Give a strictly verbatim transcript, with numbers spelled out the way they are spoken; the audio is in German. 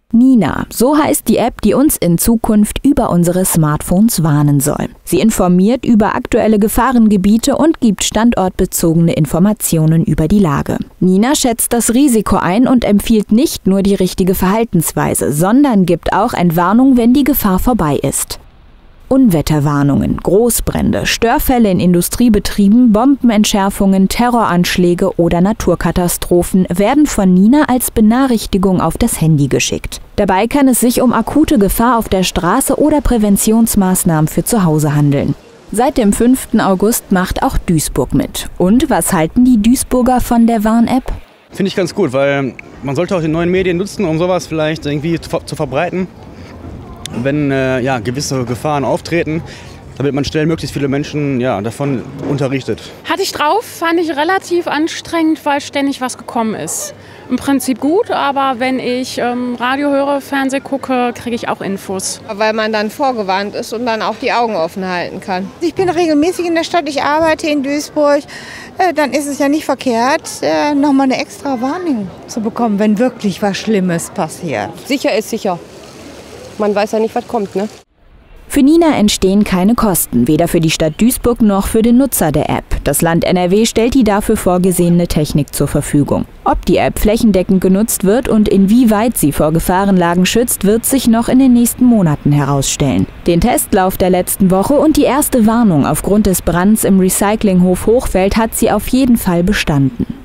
Nina, so heißt die App, die uns in Zukunft über unsere Smartphones warnen soll. Sie informiert über aktuelle Gefahrengebiete und gibt standortbezogene Informationen über die Lage. Nina schätzt das Risiko ein und empfiehlt nicht nur die richtige Verhaltensweise, sondern gibt auch Entwarnung, wenn die Gefahr vorbei ist. Unwetterwarnungen, Großbrände, Störfälle in Industriebetrieben, Bombenentschärfungen, Terroranschläge oder Naturkatastrophen werden von Nina als Benachrichtigung auf das Handy geschickt. Dabei kann es sich um akute Gefahr auf der Straße oder Präventionsmaßnahmen für zu Hause handeln. Seit dem fünften August macht auch Duisburg mit. Und was halten die Duisburger von der Warn-App? Finde ich ganz gut, weil man sollte auch die neuen Medien nutzen, um sowas vielleicht irgendwie zu, zu verbreiten. Wenn äh, ja, gewisse Gefahren auftreten, damit man schnell möglichst viele Menschen ja, davon unterrichtet. Hatte ich drauf, fand ich relativ anstrengend, weil ständig was gekommen ist. Im Prinzip gut, aber wenn ich ähm, Radio höre, Fernsehen gucke, kriege ich auch Infos. Weil man dann vorgewarnt ist und dann auch die Augen offen halten kann. Ich bin regelmäßig in der Stadt, ich arbeite in Duisburg. Äh, dann ist es ja nicht verkehrt, äh, nochmal eine extra Warnung zu bekommen, wenn wirklich was Schlimmes passiert. Sicher ist sicher. Man weiß ja nicht, was kommt, ne? Für Nina entstehen keine Kosten, weder für die Stadt Duisburg noch für den Nutzer der App. Das Land N R W stellt die dafür vorgesehene Technik zur Verfügung. Ob die App flächendeckend genutzt wird und inwieweit sie vor Gefahrenlagen schützt, wird sich noch in den nächsten Monaten herausstellen. Den Testlauf der letzten Woche und die erste Warnung aufgrund des Brands im Recyclinghof Hochfeld hat sie auf jeden Fall bestanden.